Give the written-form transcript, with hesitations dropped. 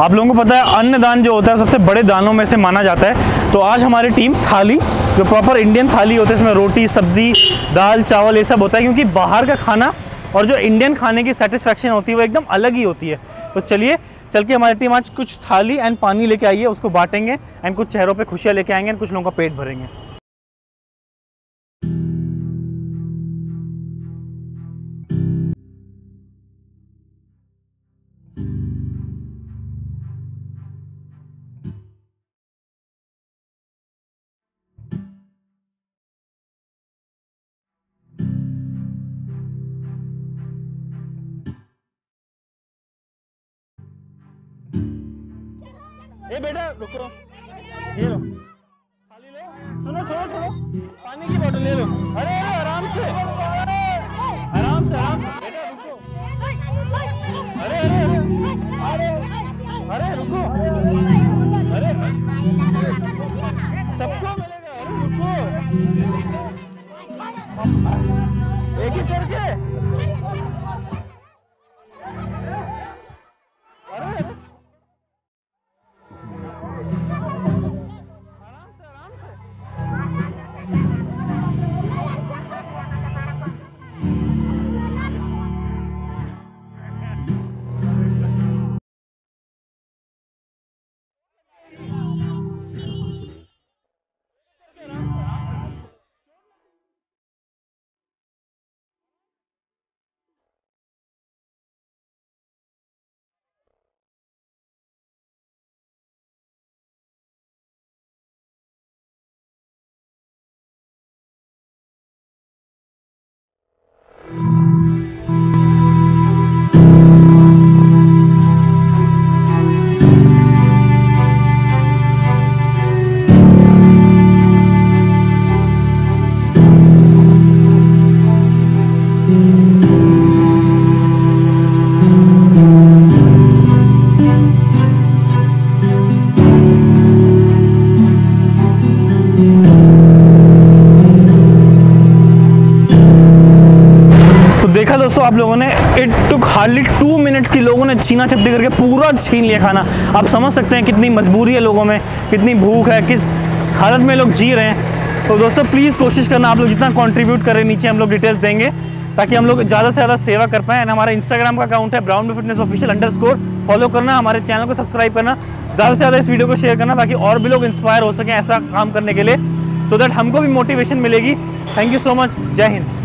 आप लोगों को पता है अन्नदान जो होता है सबसे बड़े दानों में से माना जाता है। तो आज हमारी टीम थाली, जो प्रॉपर इंडियन थाली होती है, इसमें रोटी, सब्जी, दाल, चावल ये सब होता है, क्योंकि बाहर का खाना और जो इंडियन खाने की सेटिस्फैक्शन होती है वो एकदम अलग ही होती है। तो चलिए चल के हमारी टीम आज कुछ थाली एंड पानी लेके आई है, उसको बांटेंगे एंड कुछ चेहरों पे खुशियाँ लेके आएंगे एंड कुछ लोगों का पेट भरेंगे। ए बेटा रुको, ये लो थाली लो, सुनो छोड़ो छोड़ो, पानी की बोतल ले लो। अरे अरे आराम से आराम से आराम से बेटा रुको। अरे अरे अरे अरे रुको, अरे सबको मिलेगा, अरे रुको, एक ही करके। अरे देखा दोस्तों आप लोगों ने, इट टुक हार्डली 2 मिनट्स की लोगों ने छीना चपटी करके पूरा छीन लिया खाना। आप समझ सकते हैं कितनी मजबूरी है लोगों में, कितनी भूख है, किस हालत में लोग जी रहे हैं। तो दोस्तों प्लीज़ कोशिश करना, आप लोग जितना कंट्रीब्यूट करें नीचे हम लोग डिटेल्स देंगे ताकि हम लोग ज़्यादा से ज़्यादा सेवा कर पाएँ। हमारा इंस्टाग्राम का अकाउंट है brownbfitnessofficial_, फॉलो करना, हमारे चैनल को सब्सक्राइब करना, ज़्यादा से ज़्यादा इस वीडियो को शेयर करना ताकि और भी लोग इंस्पायर हो सकें ऐसा काम करने के लिए, सो दैट हमको भी मोटिवेशन मिलेगी। थैंक यू सो मच, जय हिंद।